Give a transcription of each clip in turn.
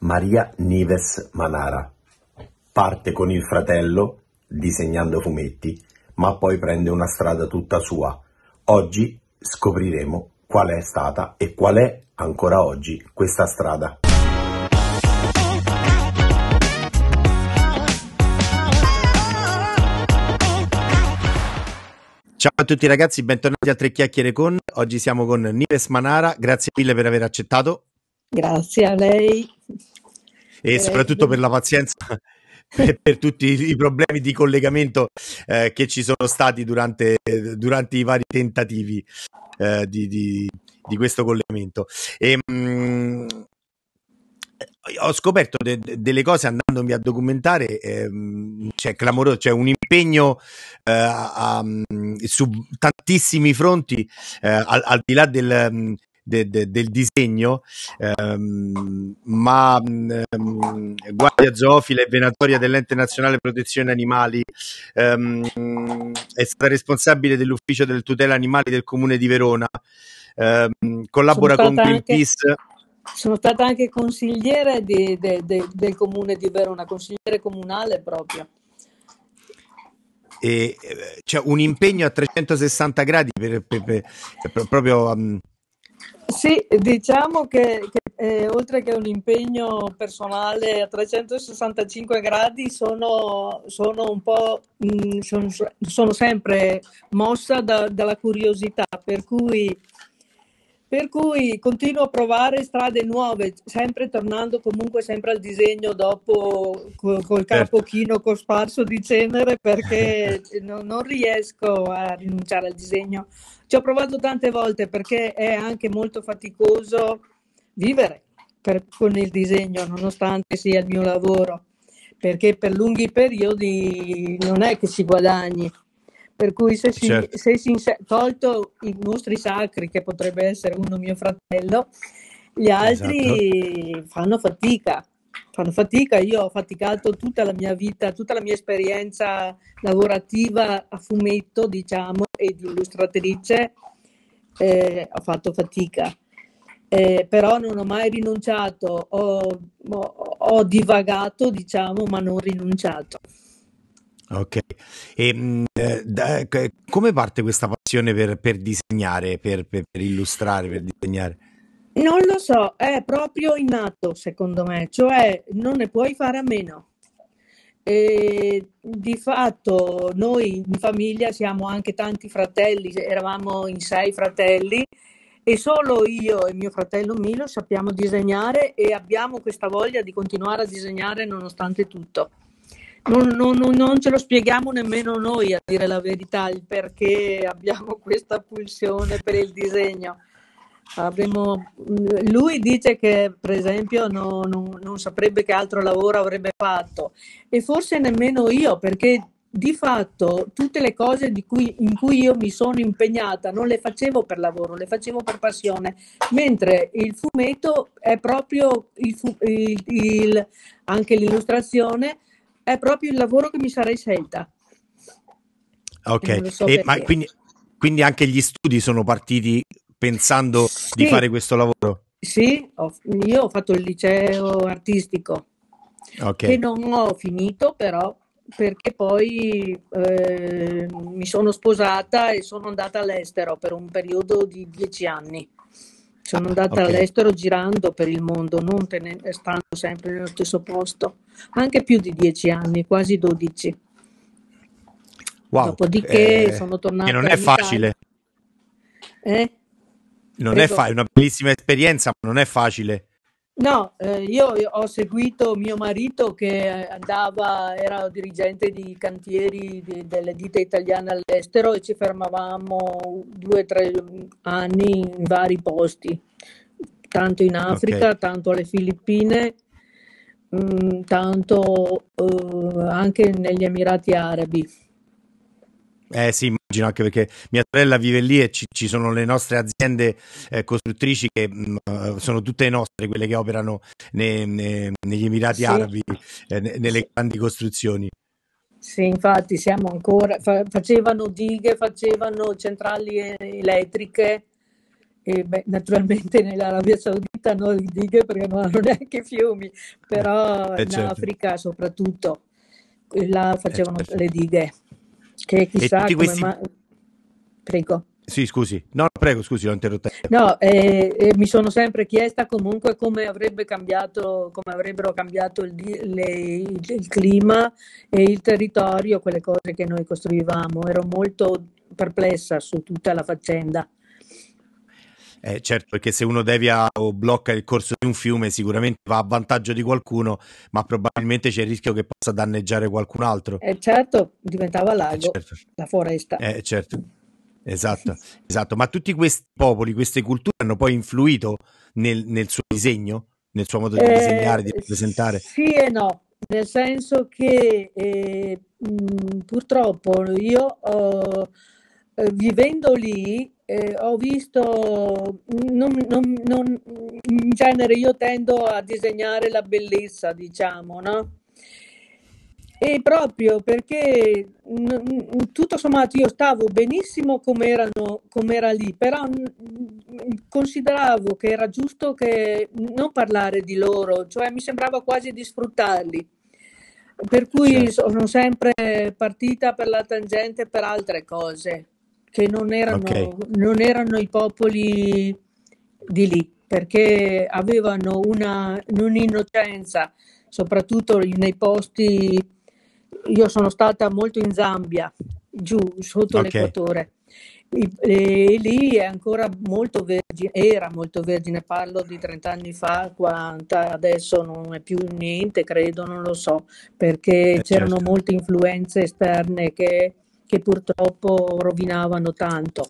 Maria Nives Manara. Parte con il fratello, disegnando fumetti, ma poi prende una strada tutta sua. Oggi scopriremo qual è stata e qual è ancora oggi questa strada. Ciao a tutti ragazzi, bentornati a Tre Chiacchiere con. Oggi siamo con Nives Manara, grazie mille per aver accettato. Grazie a lei. E soprattutto per la pazienza per tutti i problemi di collegamento che ci sono stati durante i vari tentativi di questo collegamento. Ho scoperto delle cose andandomi a documentare, c'è clamoroso, c'è un impegno su tantissimi fronti, al di là del disegno, ma Guardia Zoofila e Venatoria dell'Ente Nazionale Protezione Animali, è stata responsabile dell'ufficio delle tutele animali del Comune di Verona, collabora con Greenpeace. Sono stata anche consigliere del Comune di Verona, consigliere comunale proprio. E c'è un impegno a 360 gradi proprio. Sì, diciamo che oltre che un impegno personale a 365 gradi sono un po' sono sempre mossa dalla curiosità, per cui continuo a provare strade nuove, sempre tornando comunque sempre al disegno dopo col capo chino cosparso di cenere, perché non riesco a rinunciare al disegno. Ci ho provato tante volte perché è anche molto faticoso vivere con il disegno, nonostante sia il mio lavoro, perché per lunghi periodi non è che si guadagni. Per cui se si tolto i nostri sacri, che potrebbe essere uno mio fratello, gli altri fanno fatica. Io ho faticato tutta la mia vita, tutta la mia esperienza lavorativa a fumetto, diciamo, e di illustratrice, ho fatto fatica. Però non ho mai rinunciato, ho divagato, diciamo, ma non rinunciato. Ok, come parte questa passione per disegnare, per illustrare, per disegnare? Non lo so, è proprio innato secondo me, cioè non ne puoi fare a meno. Di fatto noi in famiglia siamo anche tanti fratelli, eravamo in 6 fratelli e solo io e mio fratello Milo sappiamo disegnare e abbiamo questa voglia di continuare a disegnare nonostante tutto. Non ce lo spieghiamo nemmeno noi, a dire la verità, il perché abbiamo questa pulsione per il disegno. Lui dice che per esempio non saprebbe che altro lavoro avrebbe fatto, e forse nemmeno io, perché di fatto tutte le cose in cui io mi sono impegnata non le facevo per lavoro, le facevo per passione, mentre il fumetto è proprio anche l'illustrazione è proprio il lavoro che mi sarei scelta. Ok, so ma quindi anche gli studi sono partiti pensando di fare questo lavoro? Sì, io ho fatto il liceo artistico, che non ho finito però, perché poi mi sono sposata e sono andata all'estero per un periodo di 10 anni. Sono andata all'estero girando per il mondo, non stando sempre nello stesso posto, anche più di 10 anni, quasi 12. Wow. Dopodiché sono tornata. E non è facile. Non è una bellissima esperienza, ma non è facile. No, io ho seguito mio marito che era dirigente di cantieri delle ditte italiane all'estero e ci fermavamo 2 o 3 anni in vari posti, tanto in Africa, tanto alle Filippine, tanto anche negli Emirati Arabi. Sì, immagino, anche perché mia sorella vive lì e ci sono le nostre aziende costruttrici che sono tutte nostre, quelle che operano negli Emirati Arabi, nelle grandi costruzioni. Sì, infatti siamo ancora, facevano dighe, facevano centrali elettriche E beh, naturalmente nell'Arabia Saudita no, le dighe perché non hanno neanche fiumi, però in certo, Africa soprattutto là facevano certo. le dighe, che E chissà tutti come questi... mai. Prego. Sì, scusi. No, prego, scusi, l'ho interrotta io. No, mi sono sempre chiesta comunque come avrebbero cambiato il clima e il territorio, quelle cose che noi costruivamo. Ero molto perplessa su tutta la faccenda. Certo, perché se uno devia o blocca il corso di un fiume sicuramente va a vantaggio di qualcuno, ma probabilmente c'è il rischio che possa danneggiare qualcun altro. E certo, diventava lago, Certo, la foresta. certo, esatto, esatto. Ma tutti questi popoli, queste culture hanno poi influito nel suo disegno, nel suo modo di disegnare, di rappresentare? Sì e no, nel senso che purtroppo io vivendo lì ho visto, in genere io tendo a disegnare la bellezza, diciamo, no? E proprio perché tutto sommato io stavo benissimo come era lì, però consideravo che era giusto che non parlare di loro, cioè mi sembrava quasi di sfruttarli. Per cui Certo, sono sempre partita per la tangente per altre cose, che ok, non erano i popoli di lì, perché avevano un'innocenza, soprattutto nei posti. Io sono stata molto in Zambia, giù sotto ok, l'equatore. E lì è ancora molto vergine, era molto vergine, parlo di 30 anni fa, 40, adesso non è più niente, credo, non lo so, perché c'erano certo. molte influenze esterne che purtroppo rovinavano tanto,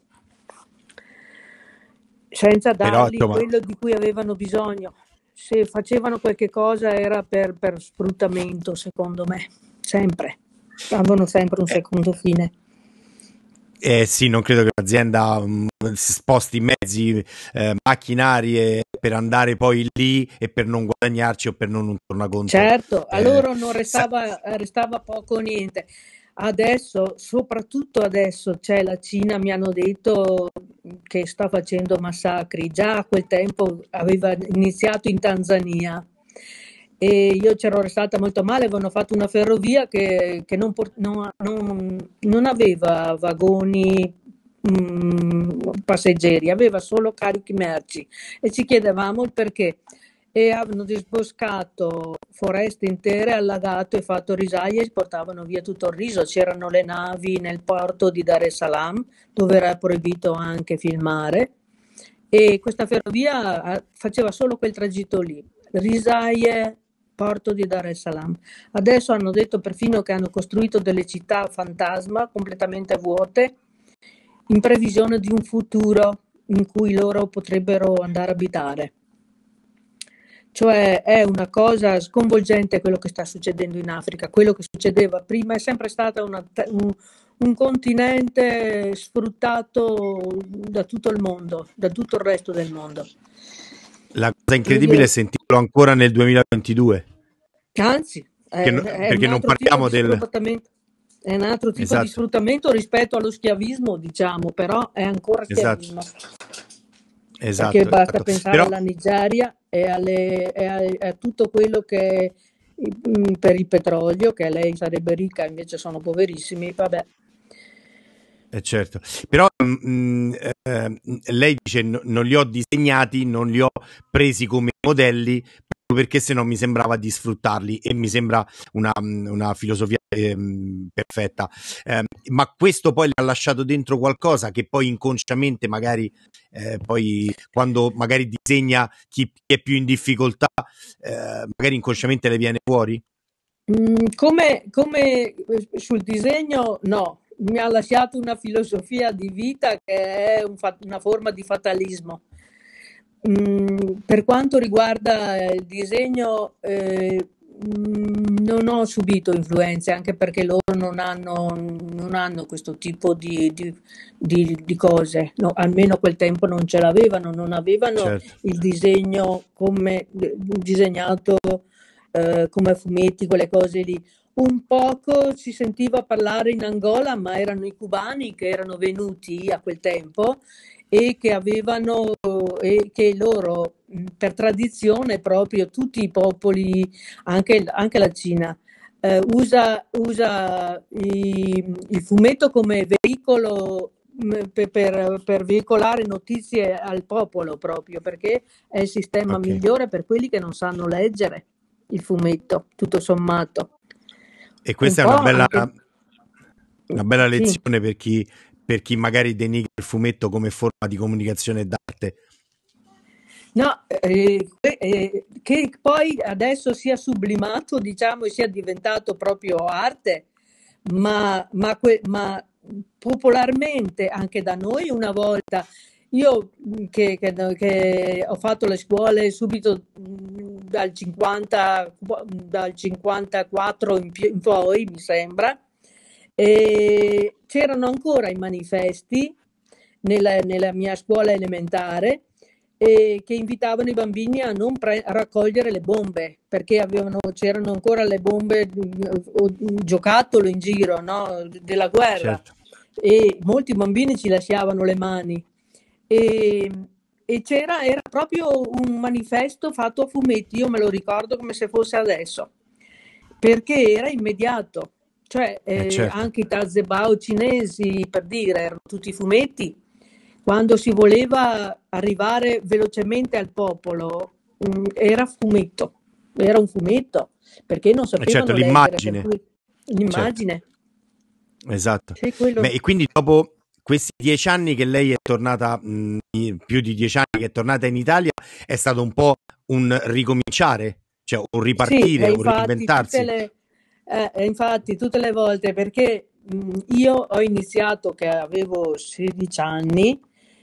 senza Però dargli insomma, quello di cui avevano bisogno. Se facevano qualche cosa era per sfruttamento, secondo me, sempre. Avevano sempre un eh, secondo fine. sì, non credo che un'azienda si sposti mezzi, macchinari per andare poi lì e per non guadagnarci o per non un tornaconto. Certo, a eh, loro non sa- restava poco o niente. Adesso, soprattutto adesso, c'è la Cina, mi hanno detto che sta facendo massacri. Già a quel tempo aveva iniziato in Tanzania e io c'ero restata molto male. Avevano fatto una ferrovia che non aveva vagoni passeggeri, aveva solo carichi merci e ci chiedevamo il perché e hanno disboscato foreste intere, allagato e fatto risaie e portavano via tutto il riso. C'erano le navi nel porto di Dar es Salaam, dove era proibito anche filmare, e questa ferrovia faceva solo quel tragitto lì, risaie, porto di Dar es Salaam. Adesso hanno detto perfino che hanno costruito delle città fantasma completamente vuote, in previsione di un futuro in cui loro potrebbero andare a abitare. Cioè è una cosa sconvolgente quello che sta succedendo in Africa. Quello che succedeva prima è sempre stato un continente sfruttato da tutto il mondo, da tutto il resto del mondo. la cosa incredibile è Quindi, sentirlo ancora nel 2022, anzi, è un perché non altro tipo parliamo di del... sfruttamento. È un altro tipo di Esatto, sfruttamento rispetto allo schiavismo, diciamo, però è ancora esatto, schiavismo. Perché esatto, basta esatto. pensare Però alla Nigeria a tutto quello che per il petrolio, che lei sarebbe ricca, invece sono poverissimi, vabbè. certo, però lei dice non li ho disegnati, non li ho presi come modelli proprio perché se no mi sembrava di sfruttarli e mi sembra una filosofia perfetta. Ma questo poi le ha lasciato dentro qualcosa che poi inconsciamente magari poi quando magari disegna chi è più in difficoltà magari inconsciamente le viene fuori? Come sul disegno, no, mi ha lasciato una filosofia di vita che è una forma di fatalismo. Per quanto riguarda il disegno, non ho subito influenze, anche perché loro non hanno questo tipo di cose, no, almeno a quel tempo non ce l'avevano, non avevano Certo, il disegno come disegnato come fumetti, quelle cose lì. Un poco si sentiva parlare in Angola, ma erano i cubani che erano venuti a quel tempo e che avevano e che loro per tradizione proprio tutti i popoli, anche la Cina, usa il fumetto come veicolo per veicolare notizie al popolo proprio, perché è il sistema Ok. migliore per quelli che non sanno leggere il fumetto, tutto sommato. E Un questa è po' anche... una bella Sì. lezione per chi magari denigra il fumetto come forma di comunicazione e d'arte. No, che poi adesso sia sublimato, diciamo, e sia diventato proprio arte, ma popolarmente anche da noi una volta, io che ho fatto le scuole subito dal 54 in poi, mi sembra, e c'erano ancora i manifesti nella mia scuola elementare che invitavano i bambini a non a raccogliere le bombe perché c'erano ancora le bombe o giocattolo in giro, no, della guerra, Certo. e molti bambini ci lasciavano le mani e, era proprio un manifesto fatto a fumetti, io me lo ricordo come se fosse adesso, perché era immediato, cioè Certo. anche i Tazebao cinesi, per dire, erano tutti fumetti. Quando si voleva arrivare velocemente al popolo, era un fumetto, perché non Certo, sapevano leggere, per l'immagine. cui Certo. l'immagine, Esatto. sì, quello. E quindi dopo questi 10 anni che lei è tornata, più di 10 anni che è tornata in Italia, è stato un po' un ricominciare, cioè un Sì, ripartire, un reinventarsi. infatti tutte le volte, perché io ho iniziato che avevo 16 anni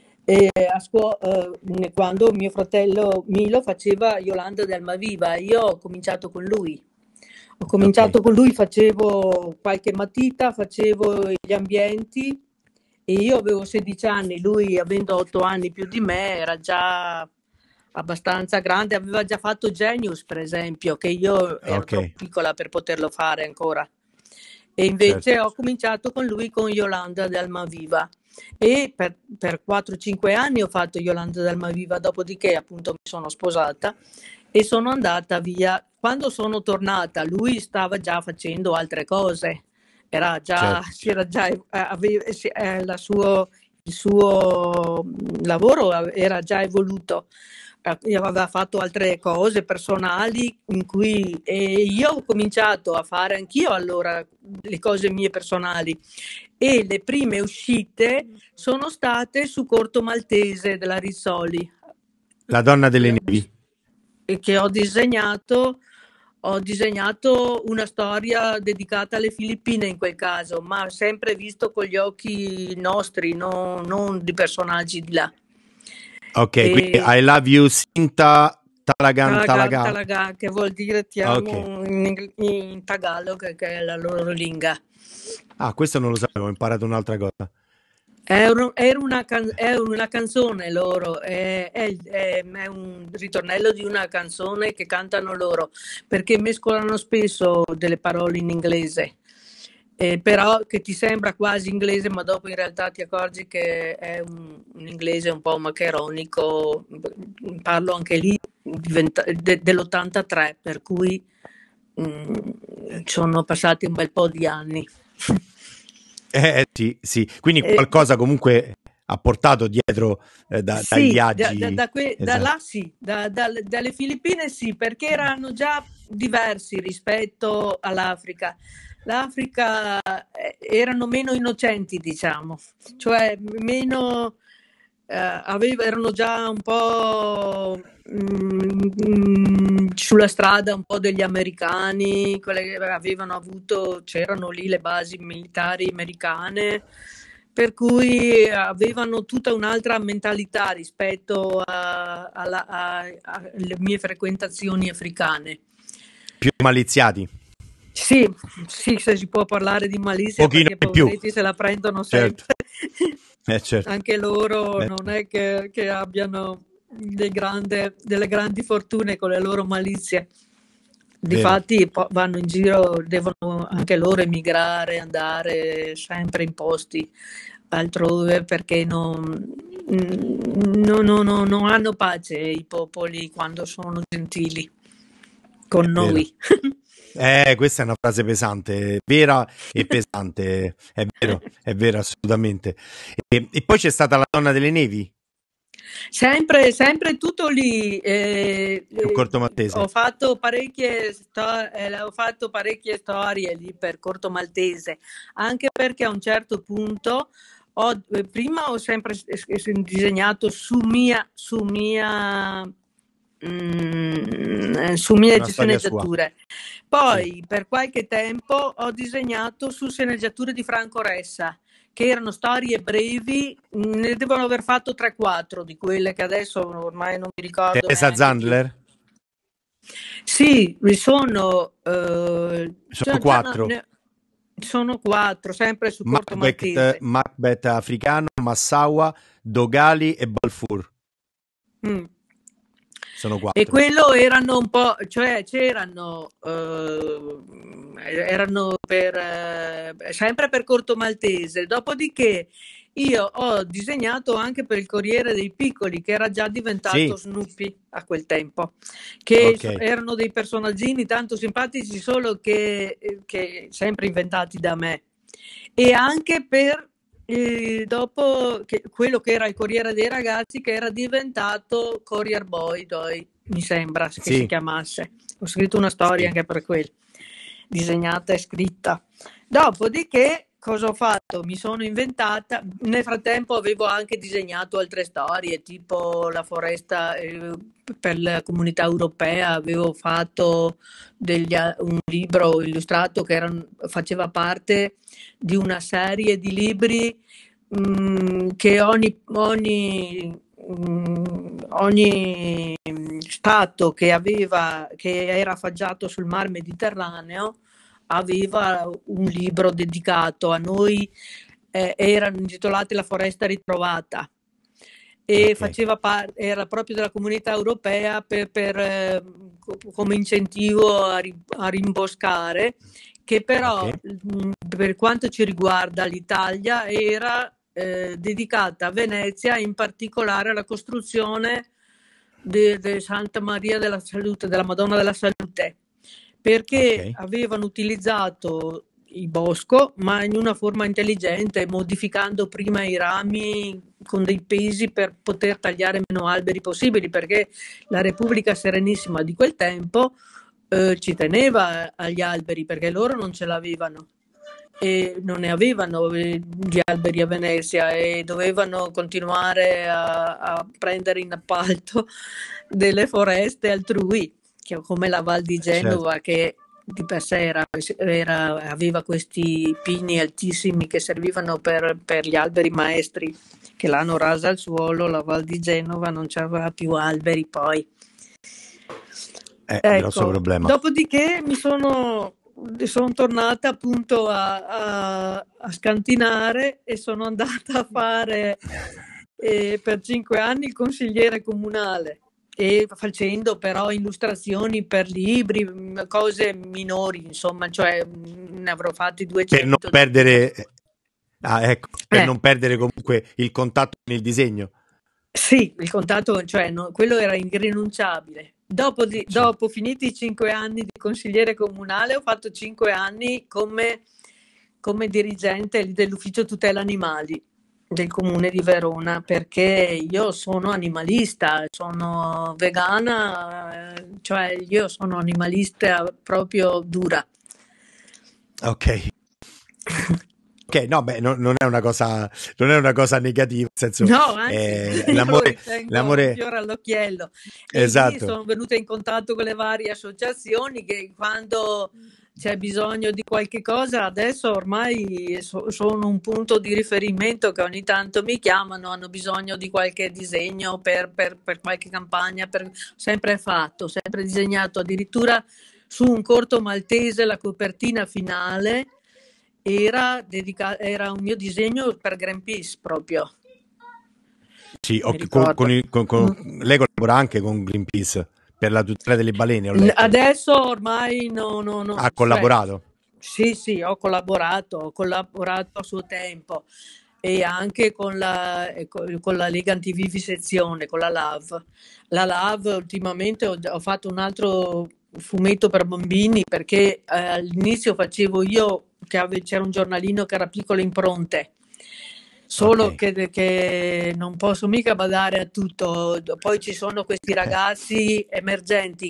quando mio fratello Milo faceva Yolanda de Almaviva, io ho cominciato con lui. Ho Ok, cominciato con lui, facevo qualche matita, facevo gli ambienti e io avevo 16 anni, lui avendo 8 anni più di me era già abbastanza grande, aveva già fatto Genius per esempio, che io ero ok, troppo piccola per poterlo fare ancora. E certo. invece ho cominciato con lui con Yolanda de Almaviva e per 4-5 anni ho fatto Yolanda de Almaviva, dopodiché appunto mi sono sposata e sono andata via. Quando sono tornata, lui stava già facendo altre cose, era già, Certo. si era già, il suo lavoro era già evoluto, aveva fatto altre cose personali in cui io ho cominciato a fare anch'io allora le cose mie personali e le prime uscite sono state su Corto Maltese della Rizzoli La donna delle che nevi. ho disegnato una storia dedicata alle Filippine in quel caso, ma sempre visto con gli occhi nostri, non di personaggi di là. Ok, quindi E I love you Sinta Talagan Talagang Talaga. Talaga, che vuol dire ti Ok. amo in Tagalog, che è la loro lingua. Ah, questo non lo sapevo, ho imparato un'altra cosa. È una canzone loro, è un ritornello di una canzone che cantano loro, perché mescolano spesso delle parole in inglese, però che ti sembra quasi inglese, ma dopo in realtà ti accorgi che è un inglese un po' maccheronico. Parlo anche lì dell'83, per cui sono passati un bel po' di anni. Sì, sì. Quindi Eh, qualcosa comunque ha portato dietro dai Sì, viaggi. da Esatto. là sì, dalle Filippine sì, perché erano già diversi rispetto all'Africa. L'Africa erano meno innocenti, diciamo, cioè meno, erano già un po' sulla strada un po' degli americani, quelle che c'erano lì le basi militari americane, per cui avevano tutta un'altra mentalità rispetto alle mie frequentazioni africane. Più maliziati. Sì, sì, se si può parlare di malizia Pochino perché in più. poveretti se la prendono Certo. sempre. Certo. Anche loro Beh, non è che abbiano delle grandi fortune con le loro malizie. vero. Difatti vanno in giro, devono anche loro emigrare, andare sempre in posti altrove perché non hanno pace i popoli quando sono gentili con Vero. noi. Questa è una frase pesante, vera e pesante, è vero assolutamente. E poi c'è stata la donna delle nevi, Sempre tutto lì. sul Corto Maltese. Ho fatto parecchie storie lì per Corto Maltese, anche perché a un certo punto prima ho sempre disegnato su mie Una storia sua. sceneggiature. Poi Sì. per qualche tempo ho disegnato su sceneggiature di Franco Ressa, che erano storie brevi, ne devono aver fatto 3-4 di quelle che adesso ormai non mi ricordo Teresa neanche più. Zandler? Sì, sono Sono 4. sono 4, sempre su Corto Maltese. Macbeth africano, Massaua, Dogali e Balfour. Sono 4. E quello erano un po', cioè erano sempre per Corto Maltese. Dopodiché io ho disegnato anche per il Corriere dei Piccoli, che era già diventato Snoopy a quel tempo, che erano dei personaggini tanto simpatici, solo che sempre inventati da me. E anche per dopo quello che era il Corriere dei Ragazzi, che era diventato Courier Boy, mi sembra che si chiamasse. Ho scritto una storia anche per quello, disegnata e scritta. Dopodiché cosa ho fatto? Mi sono inventata, nel frattempo avevo anche disegnato altre storie, tipo la foresta per la Comunità Europea, avevo fatto un libro illustrato che faceva parte di una serie di libri che ogni stato che era affacciato sul Mar Mediterraneo aveva un libro dedicato. A noi erano intitolati La foresta ritrovata, e era proprio della Comunità Europea come incentivo a rimboscare, che però per quanto ci riguarda l'Italia era dedicata a Venezia, in particolare alla costruzione di Santa Maria della Salute, della Madonna della Salute, perché avevano utilizzato il bosco, ma in una forma intelligente, modificando prima i rami con dei pesi per poter tagliare meno alberi possibili, perché la Repubblica Serenissima di quel tempo ci teneva agli alberi, perché loro non ce l'avevano e non ne avevano gli alberi a Venezia, e dovevano continuare a prendere in appalto delle foreste altrui, come la Val di Genova, che di per sé aveva questi pini altissimi che servivano per gli alberi maestri, che l'hanno rasa al suolo. La Val di Genova non c'aveva più alberi poi. Grosso problema. Dopodiché sono tornata appunto a scantinare, e sono andata a fare per 5 anni il consigliere comunale, e facendo però illustrazioni per libri, cose minori, insomma, cioè ne avrò fatti 200. Per non perdere non perdere comunque il contatto con il disegno. Sì, il contatto, cioè quello era irrinunciabile. Dopo finiti i 5 anni di consigliere comunale, ho fatto 5 anni come dirigente dell'ufficio tutela animali del comune di Verona, perché io sono animalista, sono vegana, cioè io sono animalista proprio dura. Ok, no, beh, non è una cosa negativa, nel senso, no, anzi, l'amore fiore all'occhiello. Esatto. E sono venuta in contatto con le varie associazioni, che quando c'è bisogno di qualche cosa, adesso ormai sono un punto di riferimento, che ogni tanto mi chiamano, hanno bisogno di qualche disegno per qualche campagna, sempre disegnato, addirittura su un Corto Maltese la copertina finale era un mio disegno per Greenpeace proprio. Sì, lei collabora anche con Greenpeace per la tutela delle balene, ho letto. Adesso ormai no. Ha collaborato? Sì, ho collaborato a suo tempo, e anche con con la Lega Antivivisezione, con la LAV. La LAV ultimamente ho fatto un altro fumetto per bambini perché all'inizio facevo io, c'era un giornalino che era Piccole Impronte, solo Ok, che non posso mica badare a tutto. Poi ci sono questi ragazzi emergenti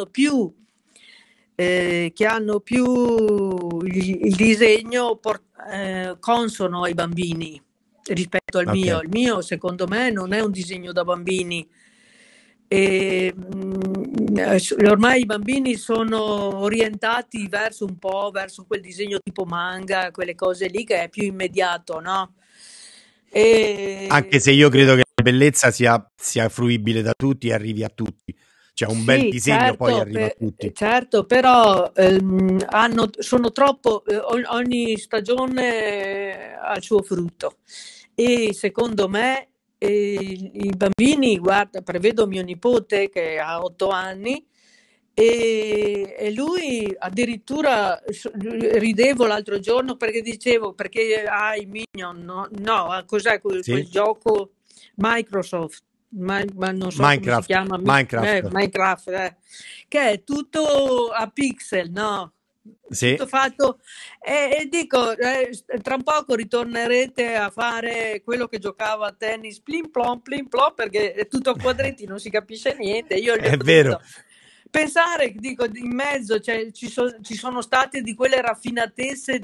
che hanno più il disegno consono ai bambini rispetto al ok. mio. Il mio, secondo me, non è un disegno da bambini. E, ormai i bambini sono orientati verso un po' verso quel disegno tipo manga, quelle cose lì che è più immediato, no? Anche E, se io credo che la bellezza sia fruibile da tutti e arrivi a tutti. Cioè un bel sì, disegno poi arriva a tutti. certo, però sono troppo, ogni stagione ha il suo frutto e secondo me i bambini, guarda, prevedo mio nipote che ha 8 anni e lui addirittura ridevo l'altro giorno perché dicevo perché i Minion, no, no, cos'è quel Sì? gioco Microsoft? Ma non so come si Minecraft, chiama, Minecraft. Minecraft, che è tutto a pixel, no? Sì, Tutto fatto e dico, tra un poco ritornerete a fare quello che giocava a tennis, plim plom, perché è tutto a quadretti, non si capisce niente. Io gli ho è vero. detto, pensare, dico, in mezzo ci sono state di quelle raffinatezze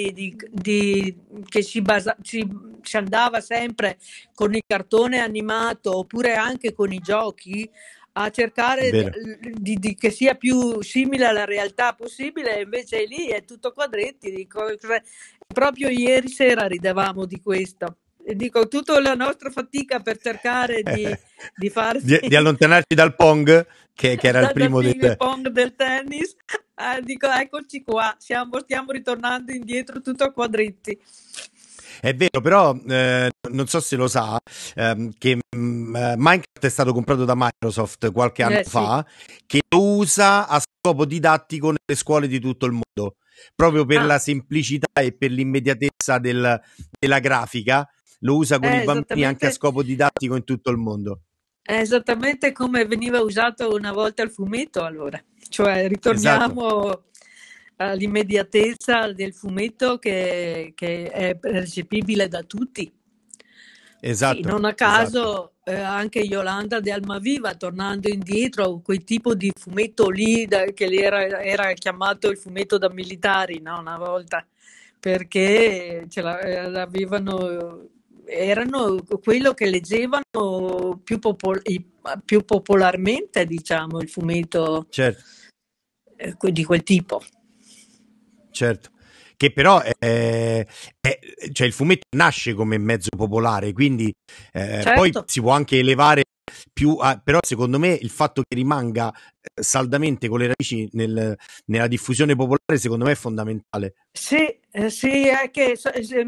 che si andava sempre con il cartone animato oppure anche con i giochi a È cercare vero. che sia più simile alla realtà possibile, e invece lì è tutto quadretti. Dico, proprio ieri sera ridevamo di questo. E dico, tutta la nostra fatica per cercare di farvi Di allontanarci dal Pong, che era il dal primo del... ping pong del tennis, dico, eccoci qua, stiamo ritornando indietro tutto a quadretti. È vero, però non so se lo sa, che Minecraft è stato comprato da Microsoft qualche anno Sì. fa, che lo usa a scopo didattico nelle scuole di tutto il mondo, proprio per Ah, la semplicità e per l'immediatezza della grafica, lo usa con i bambini anche a esattamente. scopo didattico in tutto il mondo. È esattamente come veniva usato una volta il fumetto, allora. Cioè, Esatto, ritorniamo all'immediatezza del fumetto che è percepibile da tutti. Sì, esatto, non a esatto. caso anche Yolanda de Almaviva, tornando indietro, quel tipo di fumetto lì che lì era chiamato il fumetto da militari, no? Una volta, perché l'avevano, erano quello che leggevano più popolarmente, diciamo, il fumetto Certo. di quel tipo. Certo, che però cioè il fumetto nasce come mezzo popolare, quindi poi Certo. si può anche elevare più, però secondo me il fatto che rimanga saldamente con le radici nella diffusione popolare, secondo me è fondamentale. Sì, sì, è che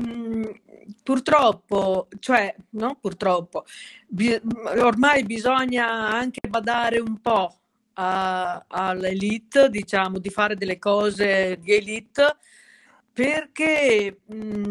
purtroppo, cioè, non purtroppo, ormai bisogna anche badare un po' all'elite, diciamo, di fare delle cose di elite, perché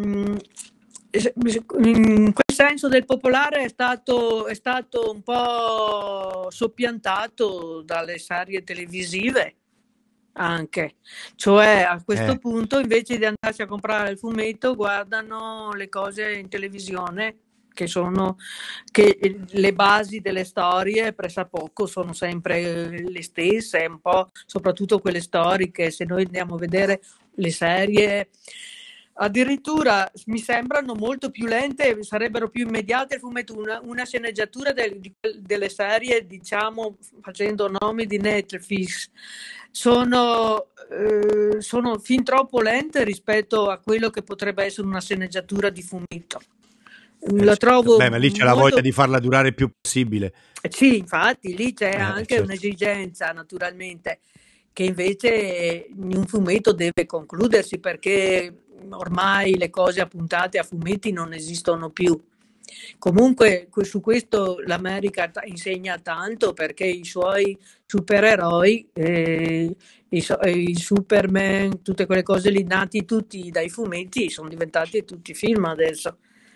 in quel senso del popolare è stato un po' soppiantato dalle serie televisive anche. Cioè, a questo Eh, punto, invece di andarsi a comprare il fumetto, guardano le cose in televisione, che le basi delle storie pressappoco sono sempre le stesse, un po' soprattutto quelle storiche. Se noi andiamo a vedere le serie, addirittura mi sembrano molto più lente, sarebbero più immediate il fumetto, una sceneggiatura delle serie, diciamo, facendo nomi di Netflix, sono fin troppo lente rispetto a quello che potrebbe essere una sceneggiatura di fumetto. La certo. trovo Beh, ma lì c'è la voglia molto. di farla durare il più possibile. Sì, infatti, lì c'è anche Certo. un'esigenza, naturalmente, che invece in un fumetto deve concludersi perché ormai le cose appuntate a fumetti non esistono più. Comunque, su questo l'America insegna tanto perché i suoi supereroi, i Superman, tutte quelle cose lì nati tutti dai fumetti, sono diventati tutti film adesso.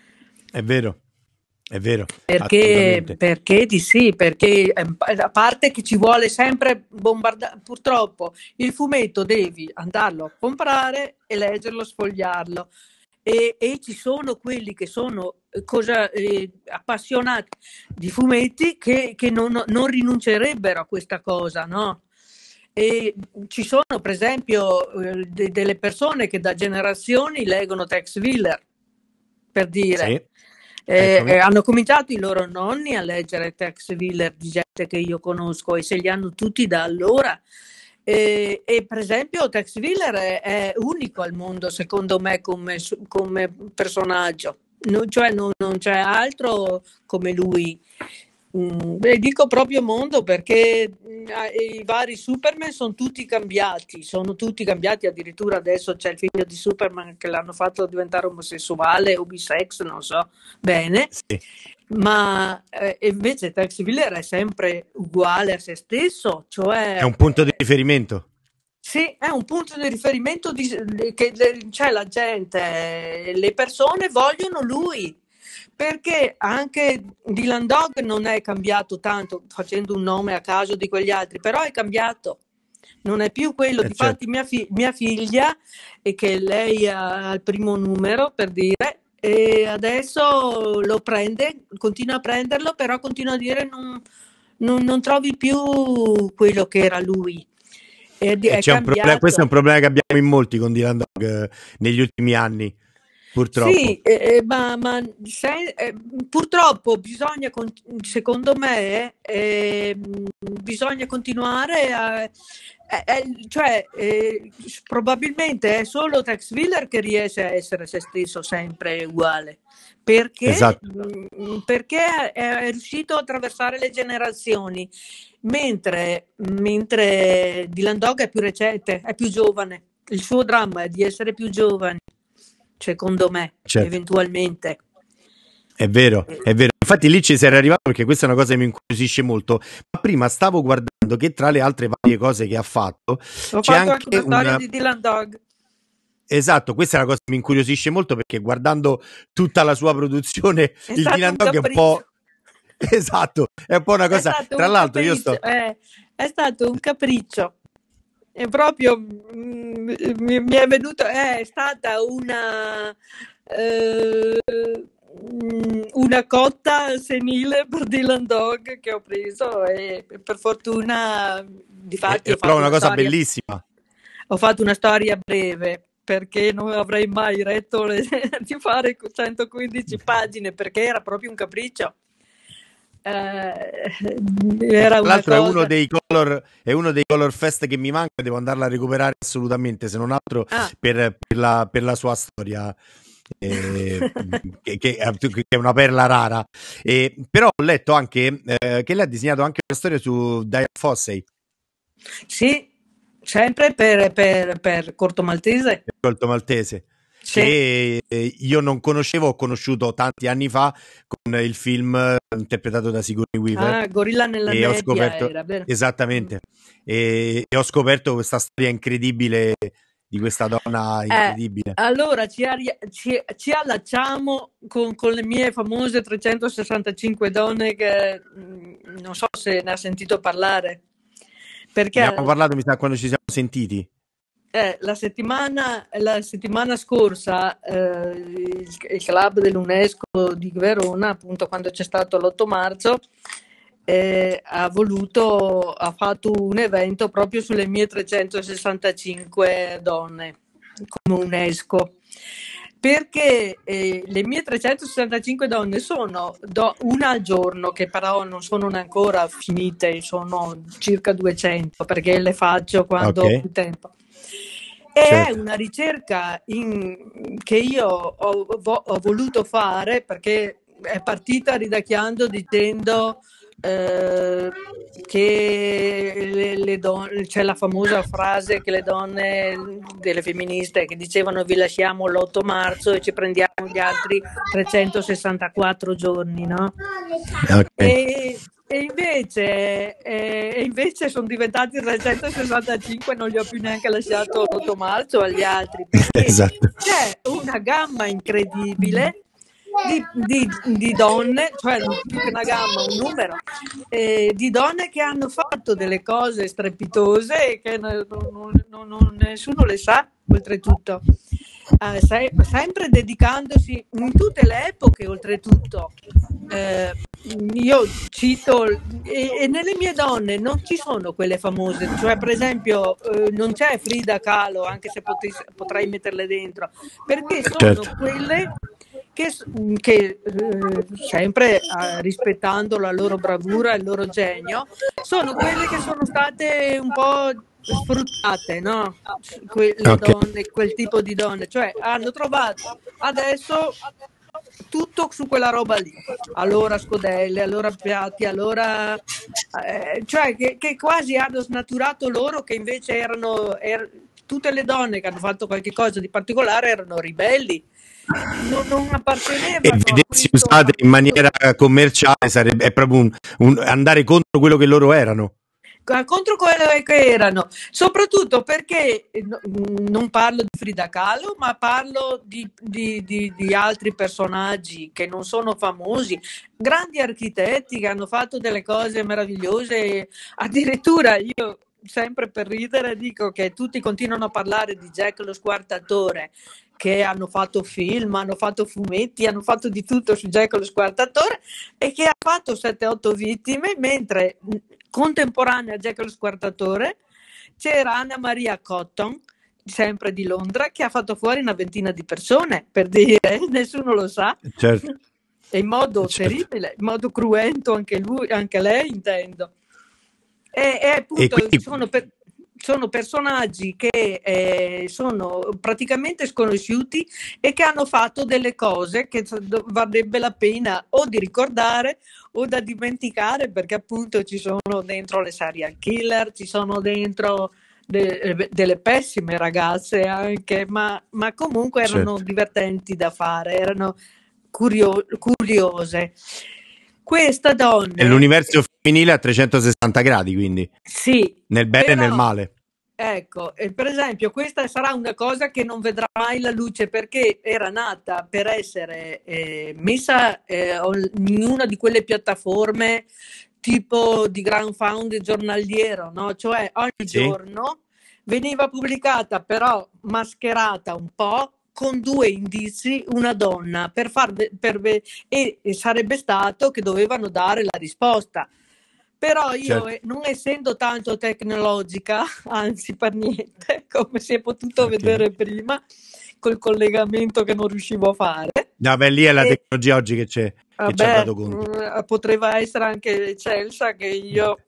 È vero, Perché, assolutamente. perché di sì, perché a parte che ci vuole sempre bombardare, purtroppo il fumetto devi andarlo a comprare e leggerlo, sfogliarlo. E ci sono quelli che sono appassionati di fumetti che non rinuncerebbero a questa cosa, no? E ci sono, per esempio, delle persone che da generazioni leggono Tex Willer, per dire. Sì, eccomi. Hanno cominciato i loro nonni a leggere Tex Willer di gente che io conosco e se li hanno tutti da allora. E per esempio Tex Willer è unico al mondo, secondo me, come personaggio. Cioè non c'è altro come lui. Beh, dico proprio mondo perché i vari Superman sono tutti cambiati, addirittura adesso c'è il figlio di Superman che l'hanno fatto diventare omosessuale o bisex, non so bene, Sì. ma invece Tex Willer è sempre uguale a se stesso, cioè È un punto di riferimento. sì, è un punto di riferimento che c'è la gente, le persone vogliono lui, perché anche Dylan Dog non è cambiato tanto, facendo un nome a caso di quegli altri, però è cambiato, non è più quello. Difatti Certo. mia figlia, e che lei ha il primo numero, per dire, e adesso lo prende, continua a prenderlo, però continua a dire non trovi più quello che era lui. È Questo è cambiato. un problema che abbiamo in molti con Dylan Dog negli ultimi anni, purtroppo. Sì, purtroppo bisogna, secondo me, bisogna continuare cioè, probabilmente è solo Tex Willer che riesce a essere se stesso sempre uguale, perché, Esatto. perché è riuscito a attraversare le generazioni, mentre Dylan Dog è più recente, è più giovane. Il suo dramma è di essere più giovane, secondo me, Certo. eventualmente. È vero, è vero. Infatti lì ci si era arrivato perché questa è una cosa che mi incuriosisce molto. Ma prima stavo guardando che tra le altre varie cose che ha fatto Ho c'è fatto anche una storia una... di Dylan Dog. Esatto, questa è una cosa che mi incuriosisce molto perché guardando tutta la sua produzione, È il stato Dylan un Dog è un capriccio. po'... Esatto, è un po' una È cosa... stato Tra un l'altro io capriccio. sto... È stato un capriccio. È proprio mi è venuto, è stata una cotta senile per Dylan Dog che ho preso e per fortuna, difatti, È però una cosa bellissima. ho fatto una storia breve perché non avrei mai retto di fare 115 pagine perché era proprio un capriccio. Era Tra una l'altro cosa. è uno dei color fest che mi manca, devo andarla a recuperare assolutamente, se non altro per la sua storia, che è una perla rara. Però ho letto anche che lei ha disegnato anche una storia su Diane Fossey. Sì, sempre per Corto Maltese. Per Corto Maltese. Sì. Che io non conoscevo, ho conosciuto tanti anni fa con il film interpretato da Sigourney Weaver. Gorilla nella E ho nebbia scoperto era, vero? esattamente e ho scoperto questa storia incredibile di questa donna incredibile. Allora ci allacciamo con le mie famose 365 donne che non so se ne ha sentito parlare, perché Ne abbiamo parlato, mi sa, quando ci siamo sentiti. la settimana scorsa il club dell'UNESCO di Verona, appunto quando c'è stato l'8 marzo, ha fatto un evento proprio sulle mie 365 donne come UNESCO, perché le mie 365 donne sono una al giorno, che però non sono ancora finite, sono circa 200 perché le faccio quando ho più tempo. È una ricerca che io ho voluto fare perché è partita ridacchiando dicendo che le donne, c'è la famosa frase che le donne delle femministe che dicevano vi lasciamo l'8 marzo e ci prendiamo gli altri 364 giorni, no? Okay. E invece sono diventati 365, non gli ho più neanche lasciato l'8 marzo agli altri, perché Esatto. c'è una gamma incredibile di donne, cioè più che una gamma, un numero, di donne che hanno fatto delle cose strepitose e che nessuno le sa, oltretutto. Sempre dedicandosi in tutte le epoche, oltretutto. Io cito, e nelle mie donne non ci sono quelle famose, cioè per esempio non c'è Frida Kahlo, anche se potrei metterle dentro, perché sono Certo. quelle che sempre rispettando la loro bravura e il loro genio, sono quelle che sono state un po' sfruttate, no? Le Ok. donne, quel tipo di donne, cioè hanno trovato adesso tutto su quella roba lì, allora scodelle, allora piatti, allora cioè che quasi hanno snaturato loro, che invece tutte le donne che hanno fatto qualche cosa di particolare erano ribelli, non E appartenevano vedersi appunto usate a in maniera questo. commerciale sarebbe è proprio andare contro quello che loro erano. Contro quello che erano, soprattutto perché non parlo di Frida Kahlo, ma parlo di altri personaggi che non sono famosi, grandi architetti che hanno fatto delle cose meravigliose. Addirittura io, sempre per ridere, dico che tutti continuano a parlare di Jack lo Squartatore, che hanno fatto film, hanno fatto fumetti, hanno fatto di tutto su Jack lo Squartatore e che ha fatto 7-8 vittime, mentre contemporanea a Jack lo Squartatore c'era Anna Maria Cotton, sempre di Londra, che ha fatto fuori una ventina di persone, per dire, nessuno lo sa, Certo, e in modo certo. terribile, in modo cruento anche lui, anche lei, intendo. E E appunto quindi sono personaggi che sono praticamente sconosciuti e che hanno fatto delle cose che varrebbe la pena o di ricordare o da dimenticare, perché appunto ci sono dentro le serial killer, ci sono dentro delle pessime ragazze anche, ma comunque erano certo. divertenti da fare, erano curiose. Questa È donna, l'universo femminile a 360 gradi, quindi sì, nel bene e nel però male. ecco, per esempio, questa sarà una cosa che non vedrà mai la luce perché era nata per essere messa in una di quelle piattaforme tipo di GroundFound giornaliero, no? Cioè ogni Sì? giorno veniva pubblicata, però mascherata un po', con due indizi, una donna, e sarebbe stato che dovevano dare la risposta. Però io, Certo. non essendo tanto tecnologica, anzi per niente, come si è potuto Ok. vedere prima, col collegamento che non riuscivo a fare, No, beh, lì è la e tecnologia oggi che ci ha vabbè, dato conto. poteva essere anche Celsa che io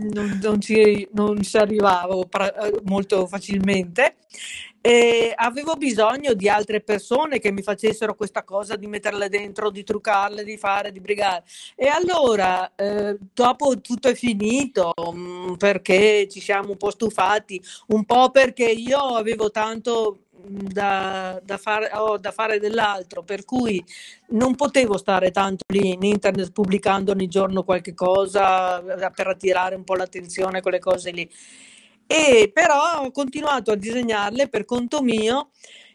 non ci arrivavo molto facilmente e avevo bisogno di altre persone che mi facessero questa cosa di metterle dentro, di truccarle, di fare, di brigare. E allora, dopo tutto è finito, perché ci siamo un po' stufati, un po' perché io avevo tanto da fare dell'altro, per cui non potevo stare tanto lì in internet pubblicando ogni giorno qualche cosa per attirare un po' l'attenzione, quelle cose lì. E però ho continuato a disegnarle per conto mio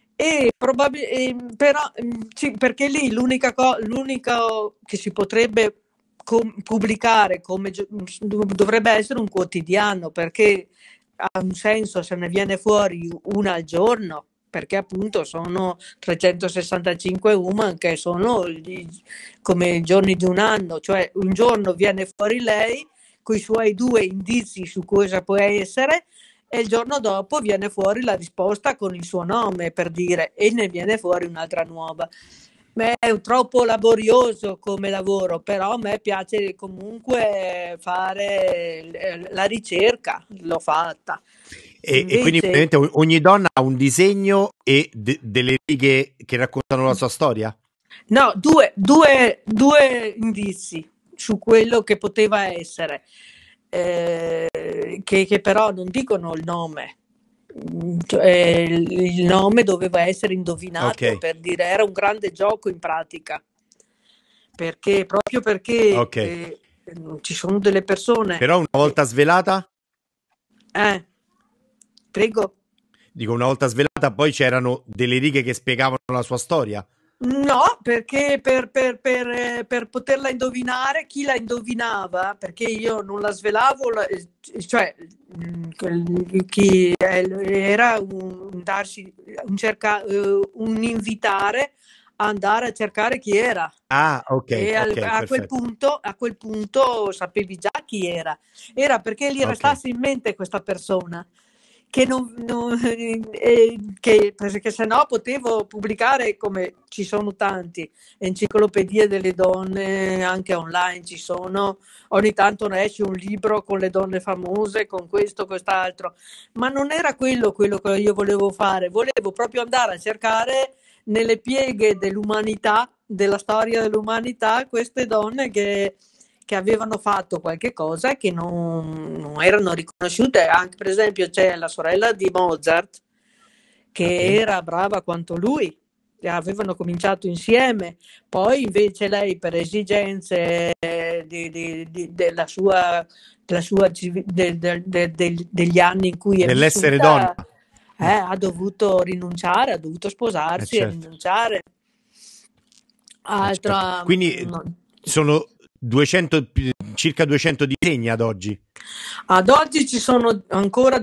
però sì, perché lì l'unico che si potrebbe pubblicare dovrebbe essere un quotidiano, perché ha un senso se ne viene fuori una al giorno, perché appunto sono 365 Human che sono come i giorni di un anno, cioè un giorno viene fuori lei con i suoi due indizi su cosa può essere e il giorno dopo viene fuori la risposta con il suo nome, per dire, e ne viene fuori un'altra nuova. Beh, è troppo laborioso come lavoro, però a me piace comunque fare la ricerca, l'ho fatta. E quindi Invece, praticamente ogni donna ha un disegno e delle righe che raccontano la sua storia? no, due indizi su quello che poteva essere, che però non dicono il nome. Cioè, il nome doveva essere indovinato, Ok, per dire, era un grande gioco in pratica, proprio perché ok. ci sono delle persone Però una volta svelata, eh, prego. dico una volta svelata, poi c'erano delle righe che spiegavano la sua storia. No, perché per poterla indovinare, chi la indovinava, perché io non la svelavo, cioè chi era un invitare a andare a cercare chi era. Ah, ok, E ok, perfetto. a quel punto sapevi già chi era. Era perché gli Ok, restasse in mente questa persona che perché se no potevo pubblicare, come ci sono tanti enciclopedie delle donne, anche online ci sono, ogni tanto ne esce un libro con le donne famose, con questo, quest'altro, ma non era quello che io volevo fare, volevo proprio andare a cercare nelle pieghe dell'umanità, della storia dell'umanità, queste donne che avevano fatto qualche cosa che non erano riconosciute. Anche, per esempio, c'è la sorella di Mozart, che ok. era brava quanto lui, e avevano cominciato insieme, poi invece lei per esigenze degli anni in cui è Dell'essere donna. vissuta, ha dovuto rinunciare, ha dovuto sposarsi e Certo, rinunciare. certo. Altra, Quindi no. sono 200, circa 200 disegni ad oggi. Ad oggi ci sono ancora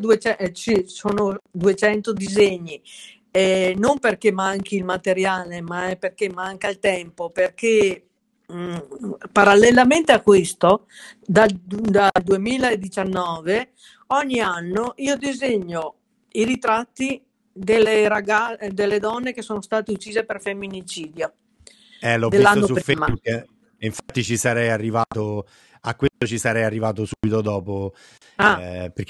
200 disegni, non perché manchi il materiale, ma è perché manca il tempo, perché parallelamente a questo, dal 2019, ogni anno io disegno i ritratti delle donne che sono state uccise per femminicidio L'ho visto dell'anno su prima. Facebook e infatti ci sarei arrivato a questo, ci sarei arrivato subito dopo, Ah, perché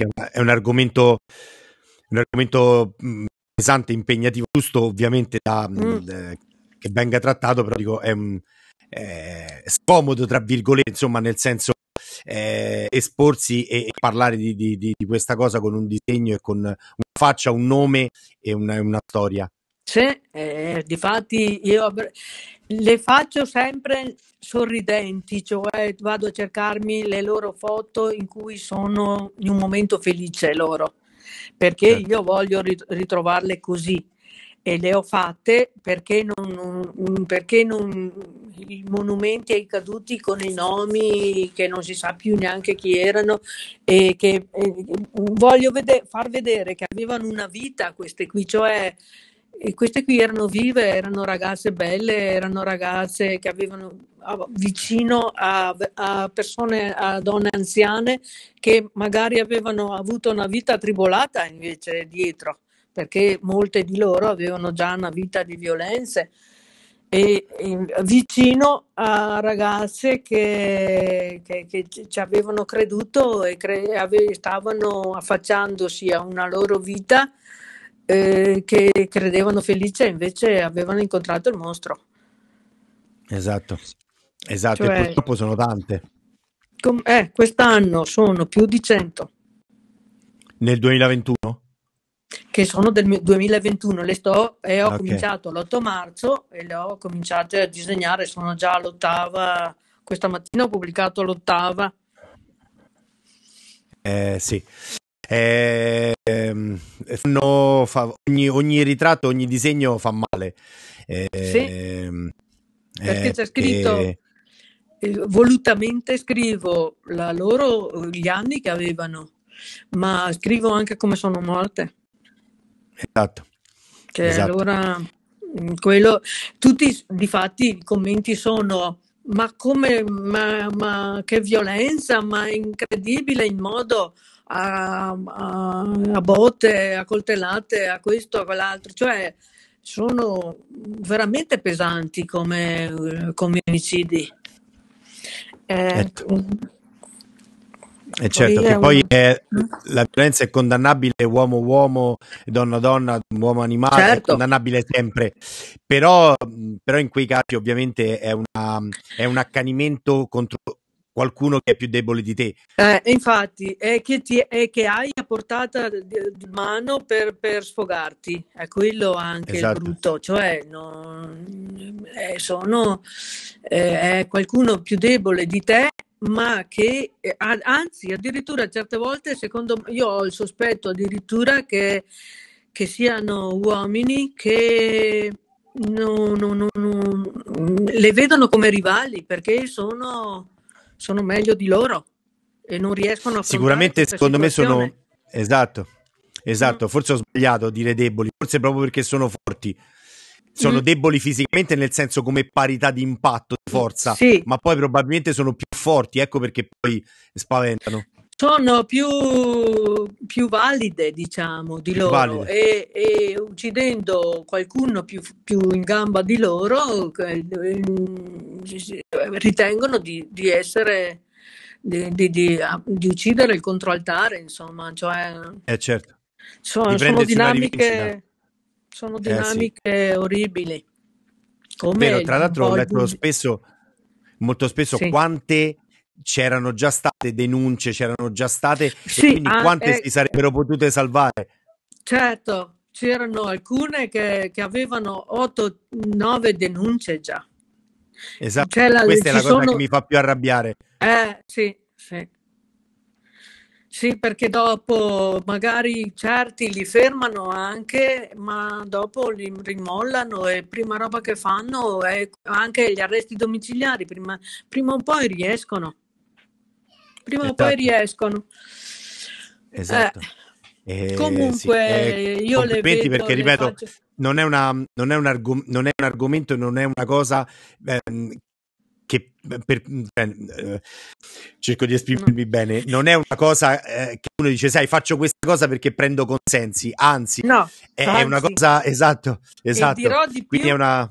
un argomento pesante, impegnativo, giusto ovviamente mm. che venga trattato, però dico scomodo tra virgolette, insomma, nel senso esporsi e parlare di questa cosa con un disegno e con una faccia, un nome e una storia. Sì, difatti io le faccio sempre sorridenti, cioè vado a cercarmi le loro foto in cui sono in un momento felice loro, perché Certo. io voglio ritrovarle così e le ho fatte perché i monumenti ai caduti con i nomi che non si sa più neanche chi erano e che voglio far vedere che avevano una vita queste qui, cioè queste qui erano vive, erano ragazze belle, erano ragazze che avevano vicino a persone, a donne anziane che magari avevano avuto una vita tribolata invece dietro, perché molte di loro avevano già una vita di violenze e vicino a ragazze che ci avevano creduto e stavano affacciandosi a una loro vita che credevano felice e invece avevano incontrato il mostro. Esatto, esatto, e Cioè, purtroppo sono tante. quest'anno sono più di 100 Nel 2021? che sono del 2021, ho Ok. cominciato l'8 marzo e le ho cominciate a disegnare, sono già all'ottava, questa mattina ho pubblicato l'ottava. Sì. Ogni ritratto, ogni disegno fa male. Sì, perché c'è scritto, Perché volutamente scrivo gli anni che avevano, ma scrivo anche come sono morte. esatto, Che esatto. allora quello, tutti difatti i commenti sono ma come, ma che violenza, ma è incredibile in modo a botte, a coltellate, a questo, a quell'altro, cioè sono veramente pesanti come omicidi. Eh, Certo. E certo poi che poi la violenza è condannabile uomo-uomo, donna-donna, uomo-animale, è certo. condannabile sempre, però in quei casi ovviamente è un accanimento contro qualcuno che è più debole di te. Infatti, è che hai a portata di mano per sfogarti, è quello anche il Esatto, brutto, cioè è qualcuno più debole di te, ma che anzi, addirittura certe volte, secondo me, io ho il sospetto addirittura che siano uomini che le vedono come rivali perché sono meglio di loro e non riescono a affrontare Sicuramente questa secondo me situazione. esatto, Mm, forse ho sbagliato a dire deboli, forse proprio perché sono forti. Sono mm, deboli fisicamente nel senso come parità di impatto, di forza, sì, ma poi probabilmente sono più forti, ecco perché poi spaventano. sono più valide, diciamo, di Più loro valide. e uccidendo qualcuno più in gamba di loro, ritengono di essere, di uccidere il controaltare, insomma, cioè Certo. Di sono prendersi una rivincita. sono Sì. dinamiche orribili, Vero, come tra un l'altro ho po' il letto bullismo. spesso, molto spesso, Sì, quante c'erano già state denunce, c'erano già state, e sì, quindi quante si sarebbero potute salvare. certo, c'erano alcune che avevano 8-9 denunce già. Esatto, questa è Ci la cosa che sono, mi fa più arrabbiare. sì, sì. Sì, perché dopo magari certi li fermano anche, ma dopo li rimollano e prima roba che fanno è anche gli arresti domiciliari, prima o poi riescono. Prima o poi Esatto, riescono. Eh, esatto. Sì, comunque io le complimenti vedo, perché, le ripeto, faccio. non è un argomento, non è una cosa ehm, che cerco di No, esprimermi bene, non è una cosa che uno dice, sai, faccio questa cosa perché prendo consensi, anzi, no, è una anzi, cosa, esatto, e esatto, dirò di quindi è più, una,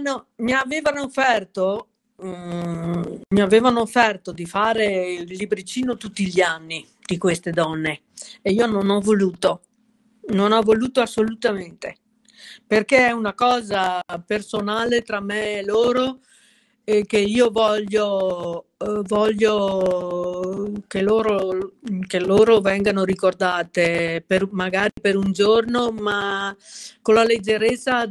mi avevano offerto di fare il libricino tutti gli anni di queste donne e io non ho voluto assolutamente, perché è una cosa personale tra me e loro e che io voglio che loro vengano ricordate magari per un giorno, ma con la leggerezza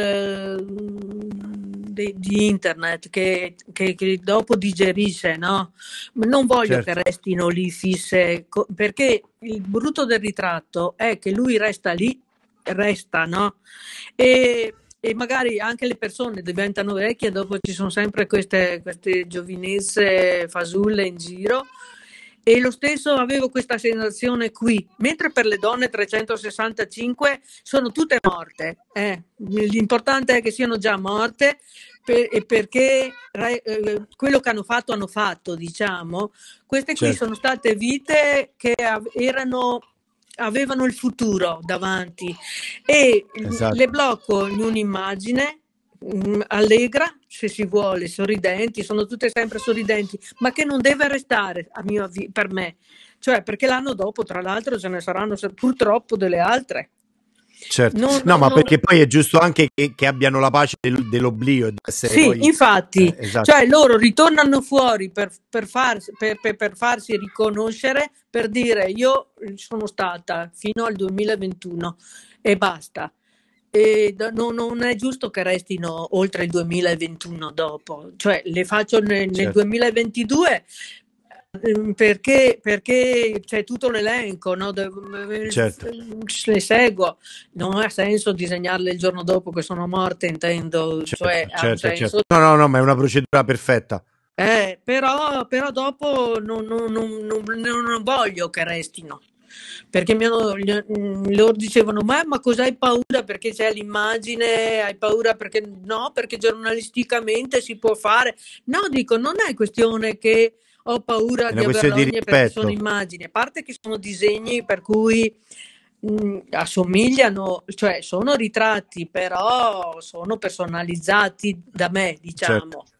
di internet che dopo digerisce, no? Non voglio che certo, restino lì fisse, perché il brutto del ritratto è che lui resta lì, resta, no? E magari anche le persone diventano vecchie, dopo ci sono sempre queste giovinezze fasulle in giro. E lo stesso avevo questa sensazione qui, mentre per le donne 365 sono tutte morte. L'importante è che siano già morte perché quello che hanno fatto, diciamo, queste qui certo, sono state vite che avevano il futuro davanti e le esatto, blocco in un'immagine allegra, se si vuole, sorridenti, sono tutte sempre sorridenti, ma che non deve restare per me, cioè perché l'anno dopo, tra l'altro, ce ne saranno purtroppo delle altre. certo. Non, No, non, ma non... perché poi è giusto anche che abbiano la pace dell'oblio e di essere Sì, poi, infatti, esatto, cioè loro ritornano fuori per farsi riconoscere, per dire io sono stata fino al 2021 e basta. E non è giusto che restino oltre il 2021 dopo, cioè le faccio nel certo, 2022 perché c'è tutto l'elenco, no? certo, Le seguo, non ha senso disegnarle il giorno dopo che sono morte, intendo, cioè certo, ha un certo, senso. certo. No, no, no, ma è una procedura perfetta. Però dopo non voglio che restino, perché loro dicevano, ma cosa hai paura perché c'è l'immagine, hai paura perché no, perché giornalisticamente si può fare. No, dico, non è questione che ho paura È di una aver questione di rogne perché sono rispetto. immagini, a parte che sono disegni per cui assomigliano, cioè sono ritratti, però sono personalizzati da me, Certo. diciamo.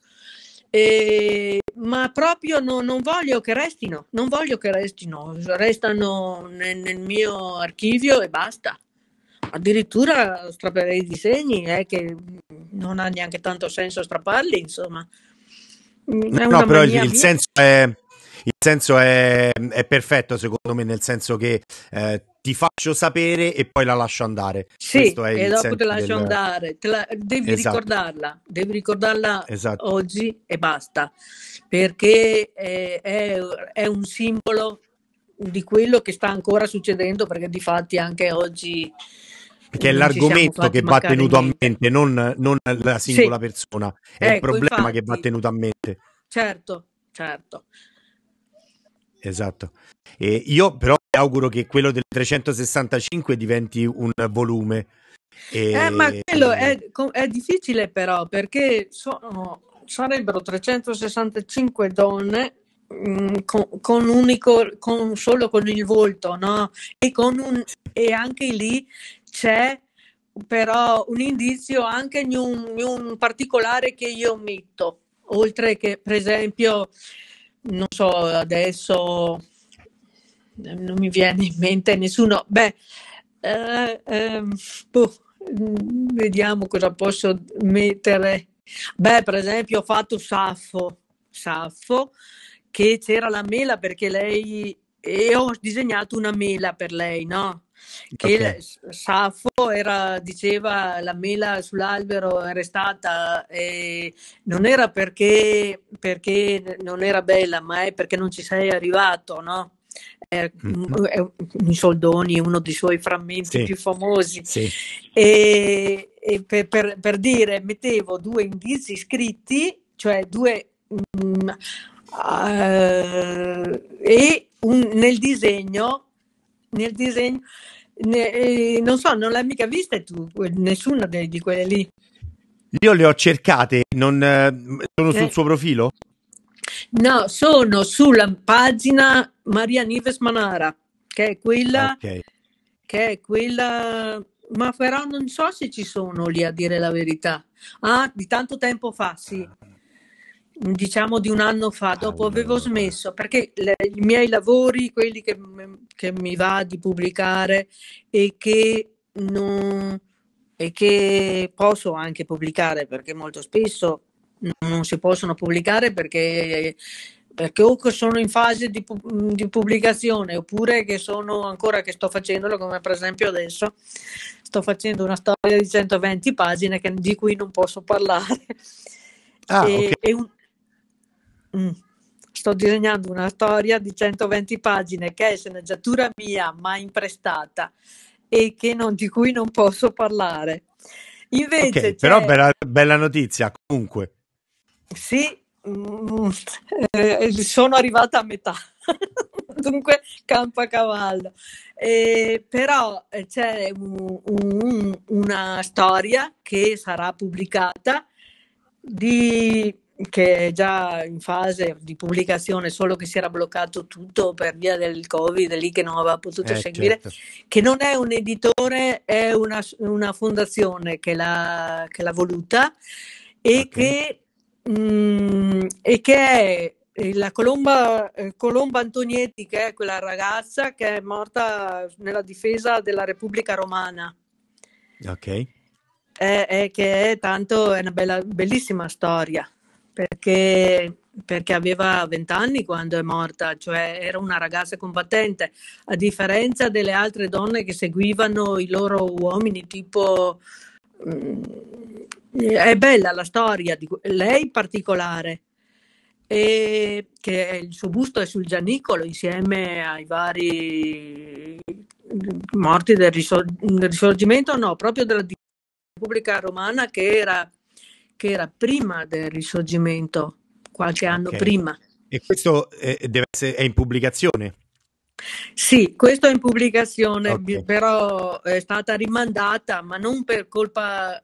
Ma proprio non voglio che restino, non voglio che restino, restano nel mio archivio e basta. Addirittura strapperei i disegni, che non ha neanche tanto senso strapparli, insomma. No, È no, una però mania mia. il senso è perfetto, secondo me, nel senso che ti faccio sapere e poi la lascio andare. Sì, Questo è e il dopo te senso lascio del... andare, Esatto, devi ricordarla esatto, oggi e basta, perché è un simbolo di quello che sta ancora succedendo, perché difatti anche oggi perché è non ci siamo l'argomento fatti che va mancare tenuto a niente. mente, non la Sì, singola persona, è il ecco, problema che va infatti, tenuto a mente. certo, certo. Esatto. E io però mi auguro che quello del 365 diventi un volume. Ma quello E... è difficile però, perché sarebbero 365 donne solo con il volto, no? E anche lì c'è però un indizio anche di un particolare che io ometto, oltre che per esempio, non so, adesso non mi viene in mente nessuno. Beh, boh, vediamo cosa posso mettere. Beh, per esempio ho fatto Saffo, che c'era la mela perché lei, e ho disegnato una mela per lei, no? Che Ok. Saffo diceva la mela sull'albero era stata, non era perché non era bella, ma è perché non ci sei arrivato, no? Mhm. In soldoni, uno dei suoi frammenti Sì, più famosi. sì. E per dire, mettevo due indizi scritti, cioè due nel disegno non so, non l'hai mica vista tu, nessuna di quelle lì. Io le ho cercate, non, sono sul Eh, suo profilo? No, sono sulla pagina Maria Nives Manara, che è quella, Ok. ma però non so se ci sono lì a dire la verità. Ah, di tanto tempo fa, sì, diciamo di un anno fa, dopo avevo Allora, smesso, perché i miei lavori, quelli che mi va di pubblicare e non, e che posso anche pubblicare, perché molto spesso non si possono pubblicare perché o che sono in fase di pubblicazione oppure che sono ancora che sto facendolo, come per esempio adesso sto facendo una storia di 120 pagine di cui non posso parlare. ok. E mm, sto disegnando una storia di 120 pagine che è sceneggiatura mia ma imprestata e di cui non posso parlare. Ok, Invece però c'è. bella notizia comunque. Sì, sono arrivata a metà, dunque campo a cavallo. Però c'è una storia che sarà pubblicata, che è già in fase di pubblicazione, solo che si era bloccato tutto per via del Covid, lì che non aveva potuto seguire, Certo. che non è un editore, è una fondazione che l'ha voluta e Ok. che è la Colomba Antonietti, che è quella ragazza che è morta nella difesa della Repubblica Romana. Ok. Che è tanto, è una bellissima storia, perché aveva 20 anni quando è morta, cioè era una ragazza combattente, a differenza delle altre donne che seguivano i loro uomini, tipo. È bella la storia di lei in particolare, e che il suo busto è sul Gianicolo insieme ai vari morti del risorgimento, no, proprio della Repubblica Romana che era prima del risorgimento, qualche anno Ok. prima. E questo è in pubblicazione? Sì, questo è in pubblicazione, Ok. però è stata rimandata, ma non per colpa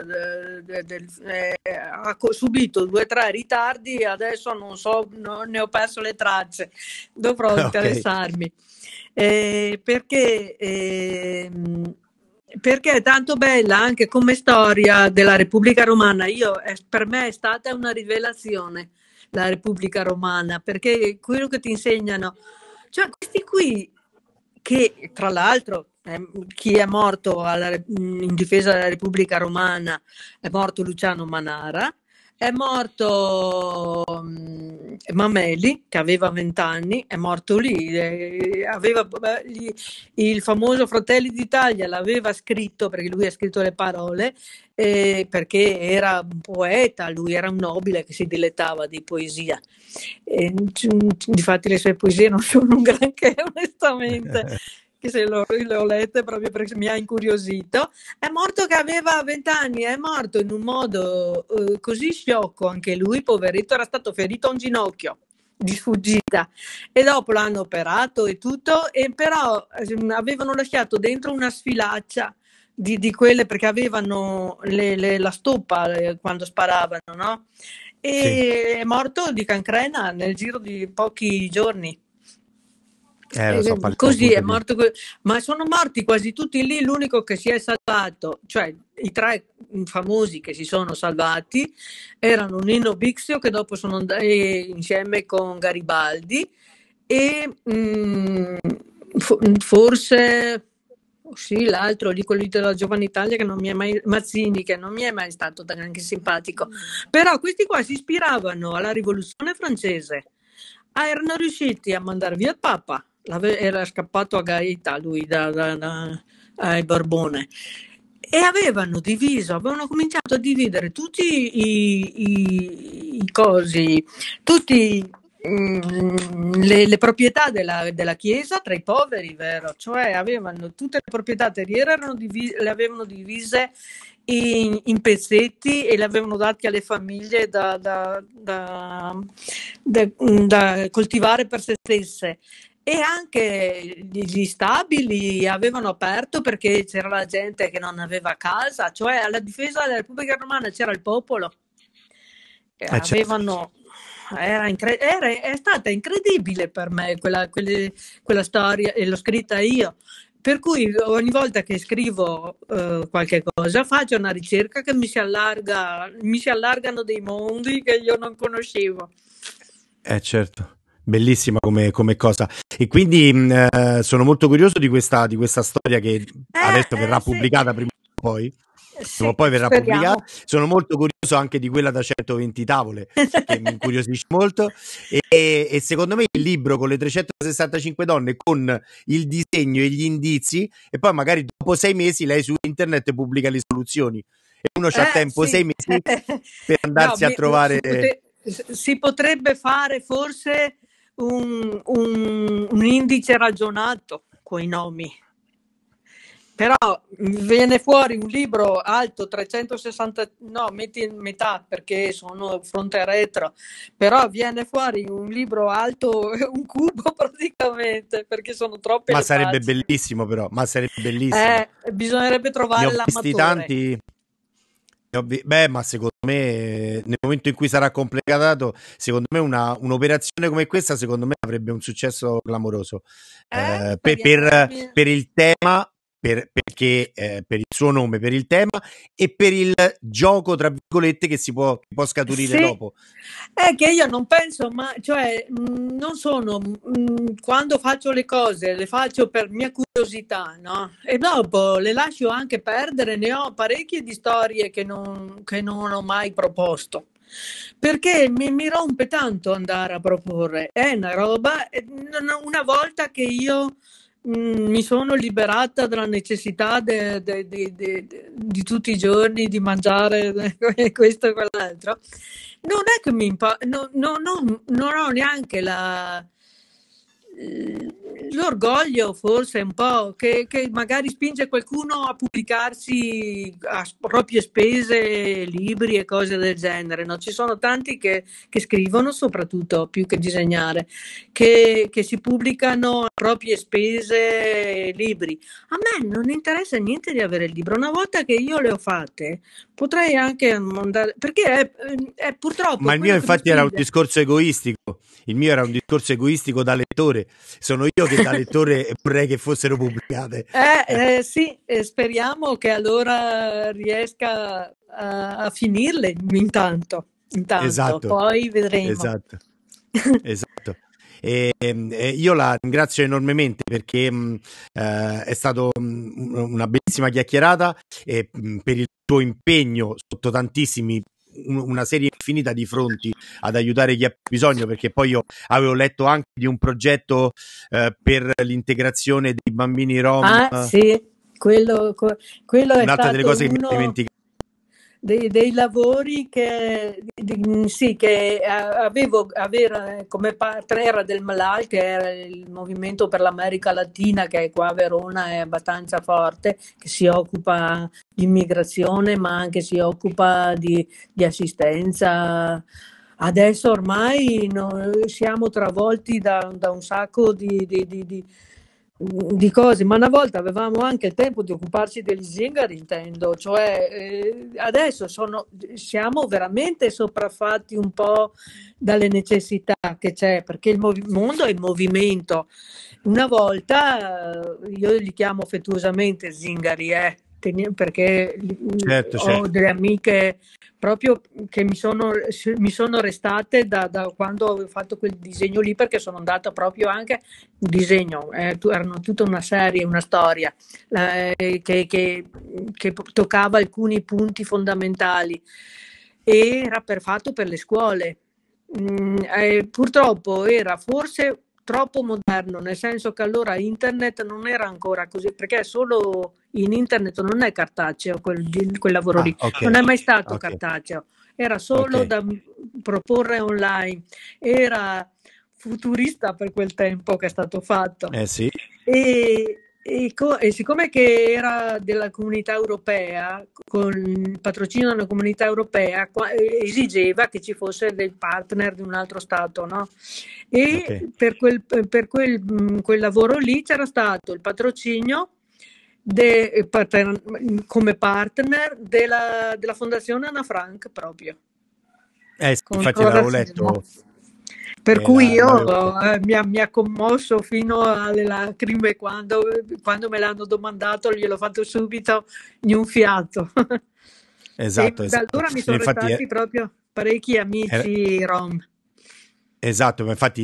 ha subito 2 o 3 ritardi e adesso non so, ne ho perso le tracce, dovrò Ok. interessarmi. Perché è tanto bella anche come storia della Repubblica Romana. Per me è stata una rivelazione la Repubblica Romana, perché quello che ti insegnano, cioè questi qui, che tra l'altro chi è morto in difesa della Repubblica Romana è morto Luciano Manara, è morto Mameli, che aveva 20 anni, è morto lì, il famoso Fratelli d'Italia l'aveva scritto, perché lui ha scritto le parole, perché era un poeta, lui era un nobile che si dilettava di poesia. Difatti le sue poesie non sono un granché, onestamente, che se le ho lette proprio perché mi ha incuriosito. È morto che aveva 20 anni, è morto in un modo così sciocco, anche lui, poveretto, era stato ferito a un ginocchio di sfuggita e dopo l'hanno operato e tutto, e però avevano lasciato dentro una sfilaccia di quelle perché avevano la stoppa quando sparavano, no? Sì, E è morto di cancrena nel giro di pochi giorni. lo so, parliamo Così è pure di... morto, ma sono morti quasi tutti lì. L'unico che si è salvato, cioè i tre famosi che si sono salvati, erano Nino Bixio, che dopo sono andati insieme con Garibaldi, e forse sì, l'altro lì, quello della Giovane Italia, che non mi è mai, Mazzini, che non mi è mai stato neanche simpatico. Però questi qua si ispiravano alla rivoluzione francese. Erano riusciti a mandare via il Papa, era scappato a Gaeta lui ai Borbone, e avevano cominciato a dividere tutti i cosi, tutti le proprietà della Chiesa tra i poveri, vero? Cioè avevano tutte le proprietà terriere, le avevano divise in pezzetti e le avevano dati alle famiglie da coltivare per se stesse. E anche gli stabili avevano aperto perché c'era la gente che non aveva casa, cioè alla difesa della Repubblica Romana c'era il popolo. certo. È stata incredibile per me quella storia, e l'ho scritta io. Per cui ogni volta che scrivo qualche cosa faccio una ricerca che mi si allargano dei mondi che io non conoscevo. Certo. Bellissima come cosa. E quindi sono molto curioso di questa storia che adesso verrà Sì. pubblicata prima o poi. Sì, Poi verrà speriamo. pubblicata. Sono molto curioso anche di quella da 120 tavole, che mi incuriosisce molto. E secondo me il libro con le 365 donne, con il disegno e gli indizi, e poi magari dopo 6 mesi lei su internet pubblica le soluzioni. E uno c'ha tempo Sì. 6 mesi per andarsi a trovare. Si potrebbe fare forse un indice ragionato con i nomi. Però viene fuori un libro alto 360, no, metti in metà perché sono fronte e retro, però viene fuori un libro alto un cubo praticamente, perché sono troppe Ma le sarebbe pagine. bellissimo, però. Ma sarebbe bellissimo. Bisognerebbe Ne trovare ho visti l'amatore. tanti. Beh, ma secondo me nel momento in cui sarà completato, secondo me un'operazione come questa, secondo me avrebbe un successo clamoroso. Speriamo. Per il tema, perché per il suo nome, per il tema e per il gioco, tra virgolette, che può scaturire Sì, dopo. è che io non penso, ma cioè non sono, quando faccio le cose le faccio per mia curiosità, no? E dopo le lascio anche perdere, ne ho parecchie di storie che non ho mai proposto. Perché mi rompe tanto andare a proporre, è una roba, una volta che io mi sono liberata dalla necessità di tutti i giorni di mangiare questo e quell'altro. Non è che non ho neanche l'orgoglio, forse un po', che magari spinge qualcuno a pubblicarsi a proprie spese libri e cose del genere, no? Ci sono tanti che scrivono, soprattutto più che disegnare, che si pubblicano a proprie spese libri. A me non interessa niente di avere il libro. Una volta che io le ho fatte, potrei anche mandare, perché è purtroppo Ma il mio quello che mi infatti era un spinge. discorso egoistico. Il mio era un discorso egoistico da lettore. Sono io che da lettore vorrei che fossero pubblicate. Sì, speriamo che allora riesca a finirle intanto, Esatto, poi vedremo. esatto, esatto. Io la ringrazio enormemente perché è stato una bellissima chiacchierata e per il tuo impegno sotto tantissimi, una serie infinita di fronti ad aiutare chi ha bisogno, perché poi io avevo letto anche di un progetto per l'integrazione dei bambini rom. Sì, quello è Un'altra delle stato cose che mi ho uno. dimenticato. dei lavori sì, che avevo avere come partner era del MLAL, che era il Movimento per l'America Latina, che qua a Verona è abbastanza forte, che si occupa di immigrazione, ma anche si occupa di assistenza. Adesso ormai siamo travolti da un sacco di cose, ma una volta avevamo anche il tempo di occuparci degli zingari, intendo, cioè adesso siamo veramente sopraffatti un po' dalle necessità che c'è, perché il mondo è in movimento. Una volta io li chiamo affettuosamente zingari, perché Certo, ho certo. delle amiche proprio che mi sono restate da quando ho fatto quel disegno lì, perché sono andata proprio anche un disegno, erano tutta una serie, una storia che toccava alcuni punti fondamentali, e era fatto per le scuole. Purtroppo era forse troppo moderno, nel senso che allora internet non era ancora così, perché solo in internet non è cartaceo quel lavoro lì, non è mai stato cartaceo, era solo da proporre online, era futurista per quel tempo che è stato fatto. Sì. E siccome che era della comunità europea, con il patrocinio della comunità europea, esigeva che ci fosse del partner di un altro stato, no? E per quel lavoro lì c'era stato il patrocinio come partner della Fondazione Anna Frank proprio. Sì, infatti l'avevo letto. Per cui mi ha commosso fino alle lacrime quando me l'hanno domandato, gliel'ho fatto subito in un fiato. Esatto, e da allora mi sono restati proprio parecchi amici rom. Esatto, ma infatti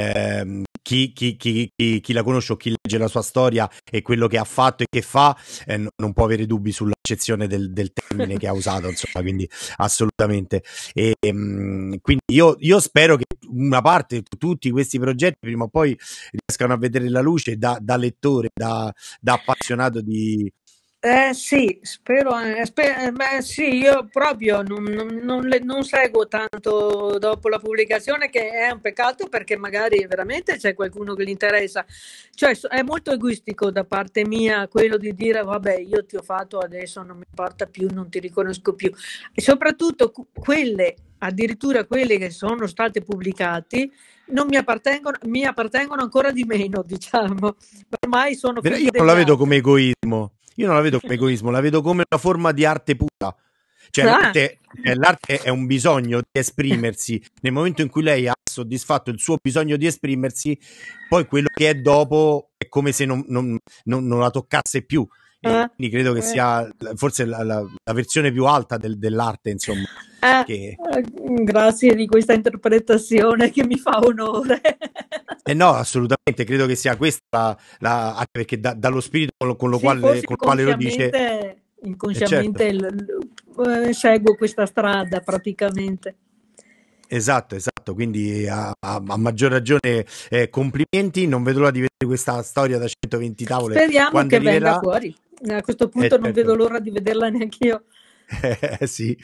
chi la conosce o chi legge la sua storia e quello che ha fatto e che fa non può avere dubbi sull'accezione del termine che ha usato, insomma, quindi assolutamente. E quindi io spero che una parte, tutti questi progetti prima o poi riescano a vedere la luce da lettore, da appassionato di... Sì, spero, sì, io proprio non seguo tanto dopo la pubblicazione, che è un peccato, perché magari veramente c'è qualcuno che gli interessa. Cioè, è molto egoistico da parte mia quello di dire vabbè, io ti ho fatto, adesso non mi importa più, non ti riconosco più. E soprattutto addirittura quelle che sono state pubblicate non mi appartengono ancora di meno, diciamo. Ormai sono figli Io non la vedo come egoismo. Io non la vedo come egoismo, la vedo come una forma di arte pura. Cioè, l'arte è un bisogno di esprimersi. Nel momento in cui lei ha soddisfatto il suo bisogno di esprimersi, poi quello che è dopo è come se non la toccasse più. Quindi credo che sia forse la versione più alta dell'arte, insomma. Grazie di questa interpretazione che mi fa onore. No, assolutamente, credo che sia questa anche perché dallo spirito con lo quale lo dice. Inconsciamente seguo questa strada praticamente. Esatto, quindi a maggior ragione complimenti, non vedo l'ora di vedere questa storia da 120 tavole. Speriamo che venga fuori, a questo punto non vedo l'ora di vederla neanche io. Sì,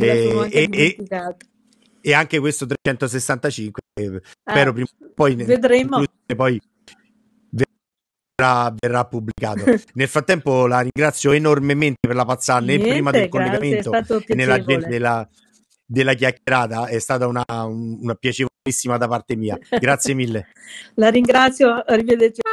e anche questo 365 spero prima o poi vedremo. Poi verrà pubblicato. Nel frattempo la ringrazio enormemente per la pazzata, né prima del collegamento né nella gente della chiacchierata, è stata una piacevolissima da parte mia. Grazie mille. La ringrazio, arrivederci.